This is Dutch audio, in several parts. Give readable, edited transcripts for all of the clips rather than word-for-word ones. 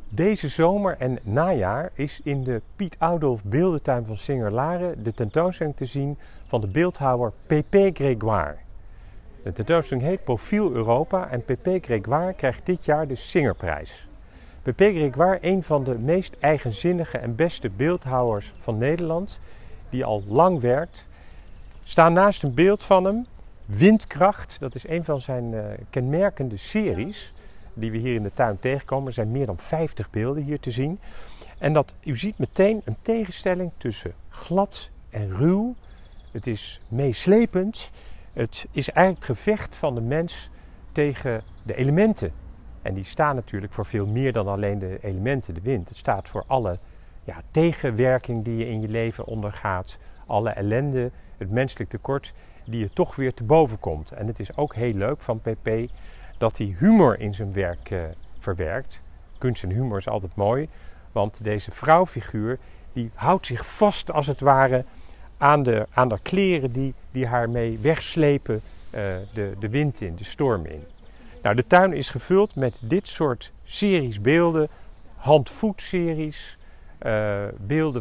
Deze zomer en najaar is in de Piet Oudolf Beeldentuin van Singer-Laren de tentoonstelling te zien van de beeldhouwer Pépé Grégoire. De tentoonstelling heet Profiel Europa en Pépé Grégoire krijgt dit jaar de Singerprijs. Pépé Grégoire, een van de meest eigenzinnige en beste beeldhouwers van Nederland, die al lang werkt, staat naast een beeld van hem, Windkracht. Dat is een van zijn kenmerkende series die we hier in de tuin tegenkomen. Er zijn meer dan 50 beelden hier te zien. En u ziet meteen een tegenstelling tussen glad en ruw. Het is meeslepend. Het is eigenlijk het gevecht van de mens tegen de elementen. En die staan natuurlijk voor veel meer dan alleen de elementen, de wind. Het staat voor alle tegenwerking die je in je leven ondergaat. Alle ellende, het menselijk tekort, die je toch weer te boven komt. En het is ook heel leuk van Pépé dat hij humor in zijn werk verwerkt. Kunst en humor is altijd mooi, want deze vrouwfiguur die houdt zich vast als het ware aan de kleren die haar mee wegslepen de wind in, de storm in. Nou, de tuin is gevuld met dit soort series beelden, hand-voet-series, beelden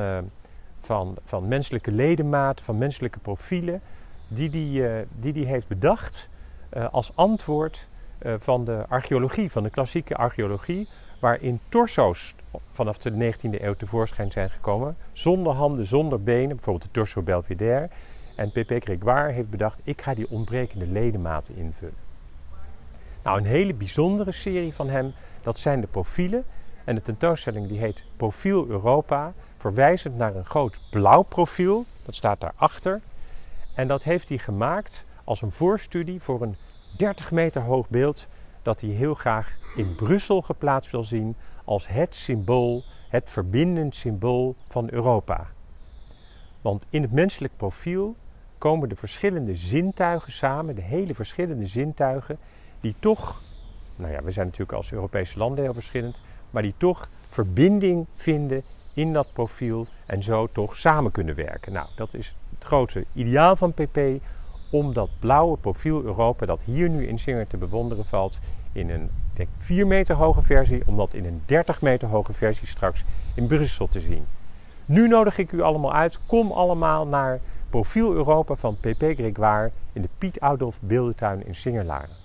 van menselijke ledematen, van menselijke profielen, die heeft bedacht als antwoord van de archeologie, van de klassieke archeologie, waarin torso's vanaf de 19e eeuw tevoorschijn zijn gekomen, zonder handen, zonder benen, bijvoorbeeld de torso Belvédère. En Pépé Grégoire heeft bedacht, ik ga die ontbrekende ledematen invullen. Nou, een hele bijzondere serie van hem, dat zijn de profielen. En de tentoonstelling die heet Profiel Europa, verwijzend naar een groot blauw profiel, dat staat daarachter. En dat heeft hij gemaakt als een voorstudie voor een 30 meter hoog beeld dat hij heel graag in Brussel geplaatst wil zien als het symbool, het verbindend symbool van Europa. Want in het menselijk profiel komen de verschillende zintuigen samen, de hele verschillende zintuigen, die toch, we zijn natuurlijk als Europese landen heel verschillend, maar die toch verbinding vinden in dat profiel en zo toch samen kunnen werken. Nou, dat is het grote ideaal van Pépé, om dat blauwe profiel Europa dat hier nu in Singer te bewonderen valt in een 4 meter hoge versie, om dat in een 30 meter hoge versie straks in Brussel te zien. Nu nodig ik u allemaal uit, kom allemaal naar Profiel Europa van Pépé Grégoire in de Piet Oudolf Beeldentuin in Singer-Laren.